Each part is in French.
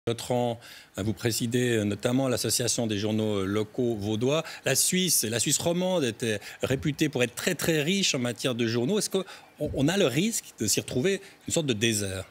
Bertrand, vous présidez notamment l'association des journaux locaux vaudois. La Suisse romande était réputée pour être très très riche en matière de journaux. Est-ce qu'on a le risque de s'y retrouver une sorte de désert?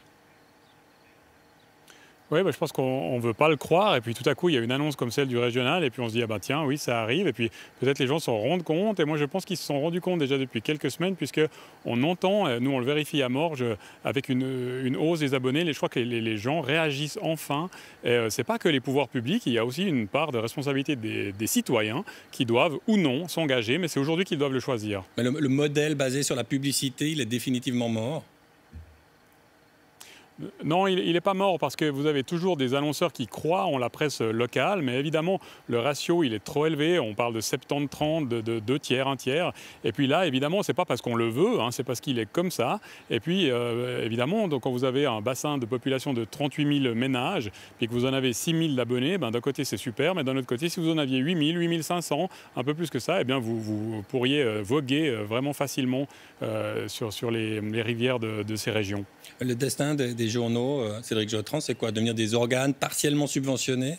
Oui, bah, je pense qu'on ne veut pas le croire. Et puis tout à coup, il y a une annonce comme celle du régional. Et puis on se dit, ah bah tiens, oui, ça arrive. Et puis peut-être les gens s'en rendent compte. Et moi, je pense qu'ils se sont rendus compte déjà depuis quelques semaines, puisque on entend, nous on le vérifie à Morges, avec une hausse des abonnés. Je crois que les gens réagissent enfin. Ce n'est pas que les pouvoirs publics, il y a aussi une part de responsabilité des citoyens qui doivent ou non s'engager. Mais c'est aujourd'hui qu'ils doivent le choisir. Mais le modèle basé sur la publicité, il est définitivement mort. Non, il n'est pas mort parce que vous avez toujours des annonceurs qui croient en la presse locale, mais évidemment, le ratio, il est trop élevé. On parle de 70-30, de 2 tiers, 1 tiers. Et puis là, évidemment, ce n'est pas parce qu'on le veut, hein, c'est parce qu'il est comme ça. Et puis, évidemment, donc, quand vous avez un bassin de population de 38 000 ménages, puis que vous en avez 6 000 d'abonnés, ben, d'un côté, c'est super, mais d'un autre côté, si vous en aviez 8 000, 8 500, un peu plus que ça, eh bien, vous pourriez voguer vraiment facilement sur les rivières de ces régions. Le destin des journaux, Cédric Jotran, c'est quoi? Devenir des organes partiellement subventionnés?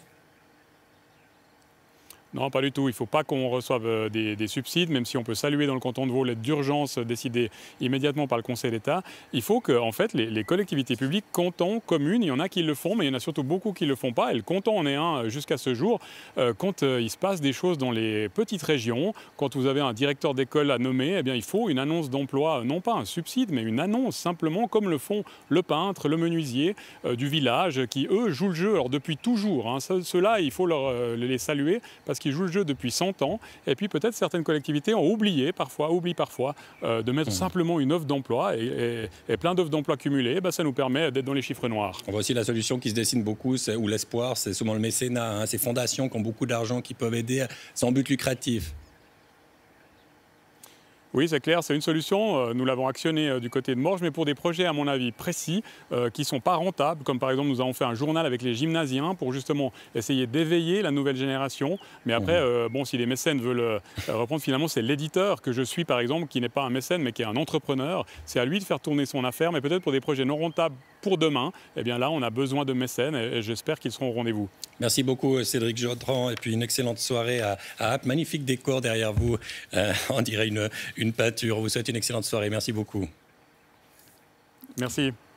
Non, pas du tout. Il ne faut pas qu'on reçoive des subsides, même si on peut saluer dans le canton de Vaud l'aide d'urgence décidée immédiatement par le Conseil d'État. Il faut que en fait, les collectivités publiques, cantons, communes, il y en a qui le font, mais il y en a surtout beaucoup qui ne le font pas. Et le canton en est un jusqu'à ce jour. Quand il se passe des choses dans les petites régions, quand vous avez un directeur d'école à nommer, eh bien, il faut une annonce d'emploi, non pas un subside, mais une annonce simplement, comme le font le peintre, le menuisier du village, qui, eux, jouent le jeu alors, depuis toujours. Hein. Ceux-là, il faut les saluer parce qui jouent le jeu depuis 100 ans. Et puis peut-être certaines collectivités ont oublié parfois, de mettre simplement une offre d'emploi et plein d'offres d'emploi cumulées. Ben, ça nous permet d'être dans les chiffres noirs. On voit aussi la solution qui se dessine beaucoup, ou l'espoir, c'est souvent le mécénat, hein, ces fondations qui ont beaucoup d'argent, qui peuvent aider sans but lucratif. Oui, c'est clair, c'est une solution. Nous l'avons actionnée du côté de Morges, mais pour des projets, à mon avis, précis, qui ne sont pas rentables. Comme par exemple, nous avons fait un journal avec les gymnasiens pour justement essayer d'éveiller la nouvelle génération. Mais après, bon, si les mécènes veulent reprendre, finalement, c'est l'éditeur que je suis, par exemple, qui n'est pas un mécène, mais qui est un entrepreneur. C'est à lui de faire tourner son affaire, mais peut-être pour des projets non rentables pour demain, eh bien là, on a besoin de mécènes et j'espère qu'ils seront au rendez-vous. Merci beaucoup, Cédric Jotran, et puis une excellente soirée à Apt. Magnifique décor derrière vous, on dirait une pâture. On vous souhaite une excellente soirée. Merci beaucoup. Merci.